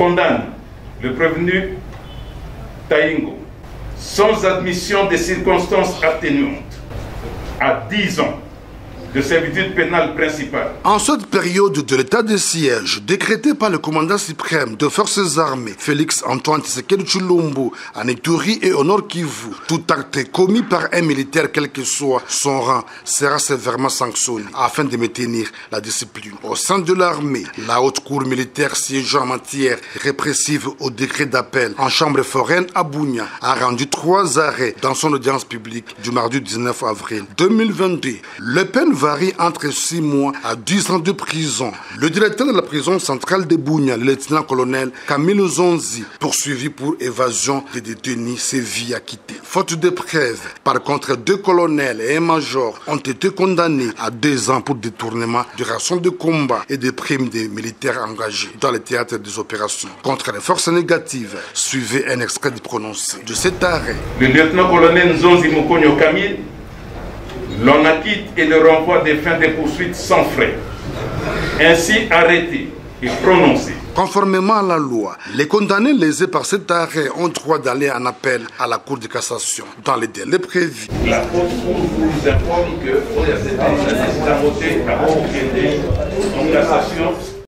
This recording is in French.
condamne le prévenu Taïngo, sans admission des circonstances atténuantes, à 10 ans de servitude pénale principale. En cette période de l'état de siège décrété par le commandant suprême des forces armées, Félix Antoine Tshisekedi Tshilombo, en Ituri et au Nord Kivu, tout acte commis par un militaire, quel que soit son rang, sera sévèrement sanctionné afin de maintenir la discipline. Au sein de l'armée, la haute cour militaire siégeant en matière répressive au décret d'appel en chambre foraine à Bunia a rendu 3 arrêts dans son audience publique du mardi 19 avril 2022. Le peine varie entre 6 mois à 10 ans de prison. Le directeur de la prison centrale de Bunia, le lieutenant-colonel Camille Zonzi, poursuivi pour évasion des détenus, s'est vu acquitté. Faute de preuves, par contre, 2 colonels et un major ont été condamnés à 2 ans pour détournement de rations de combat et des primes des militaires engagés dans le théâtre des opérations contre les forces négatives. Suivez un extrait du prononcé de cet arrêt. Le lieutenant-colonel Zonzi Mokonyo Camille, l'on acquitte et le renvoi des fins de poursuites sans frais, ainsi arrêté et prononcé. Conformément à la loi, les condamnés lésés par cet arrêt ont droit d'aller en appel à la Cour de cassation dans les délais prévus. La Haute Cour vous informe que cette décision a voté à procéder en cassation